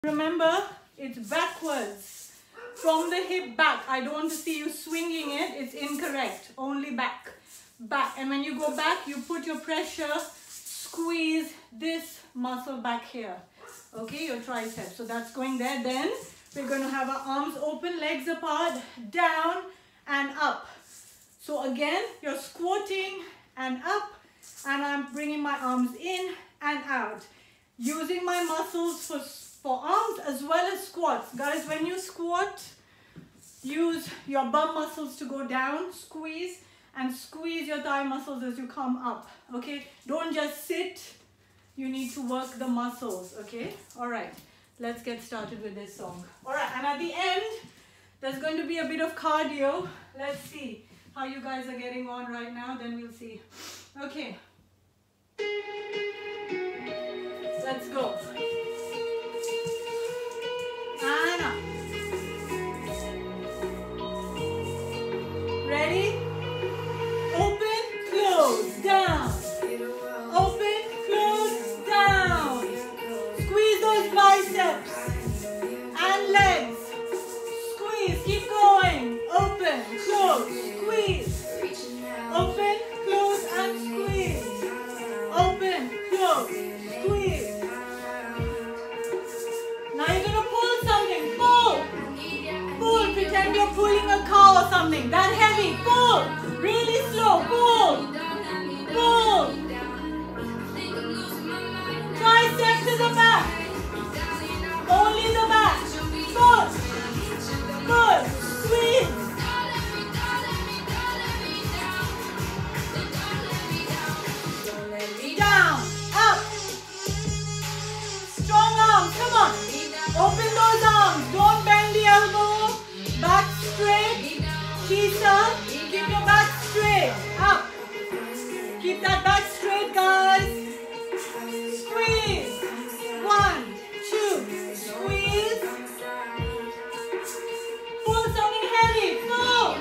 Remember, it's backwards. From the hip back. I don't want to see you swinging it. It's incorrect. Only back. Back. And when you go back, you put your pressure, squeeze this muscle back here. Okay, your tricep. So that's going there. Then we're going to have our arms open, legs apart, down and up. So again, you're squatting and up, and I'm bringing my arms in and out. Using my muscles for arms as well as squats. Guys, when you squat, use your bum muscles to go down, squeeze, and squeeze your thigh muscles as you come up. Okay, don't just sit. You need to work the muscles. Okay, all right, let's get started with this song. All right, and at the end, there's going to be a bit of cardio. Let's see how you guys are getting on right now, then we'll see. Okay, let's go. And up. Ready? Open, close, down. Open, close, down. Squeeze those biceps and legs. Squeeze, keep going. Open, close, squeeze. Open, close, and squeeze. Open, close, squeeze. Now you're going to pull something. Pull. Pull. Pretend you're pulling a car or something. That heavy. Pull. Really slow. Pull. Pull. Tricep to the back. Only the back. Pull. Pull. Squeeze. Down. Up. Strong arms. Come on. Open those arms. Don't bend the elbow. Back straight. Kisa. Keep your back straight. Up. Keep that back straight, guys. Squeeze. 1, 2. Squeeze. Pull something heavy. Pull.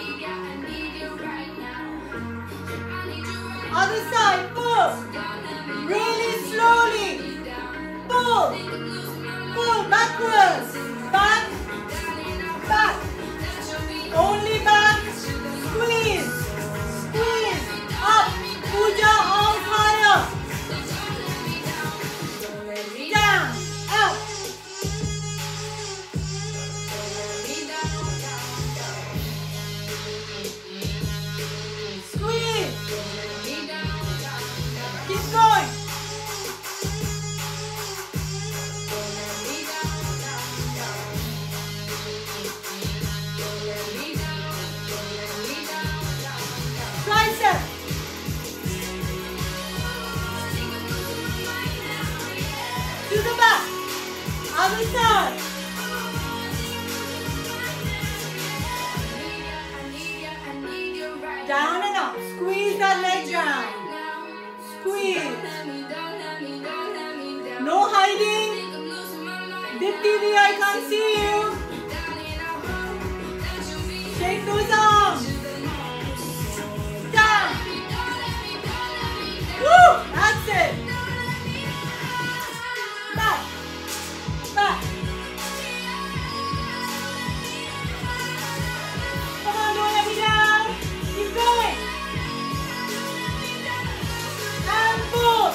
Other side. Pull. Really slowly. Pull. Pull backwards. Back. Back. Only back. Squeeze. Squeeze. Up. Puja, arms higher. Down. Up. Squeeze. Keep going. Tricep. To the back. Other side. Down and up. Squeeze that leg down. Squeeze. No hiding. Dipti, I can't see you. Shake those arms. Down. Woo! That's it. Back. Back. Come on, don't let me down. Keep going. And pull.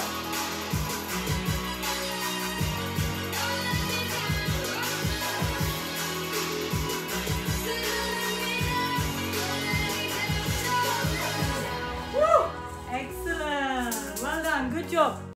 Woo! Excellent. Well done. Good job.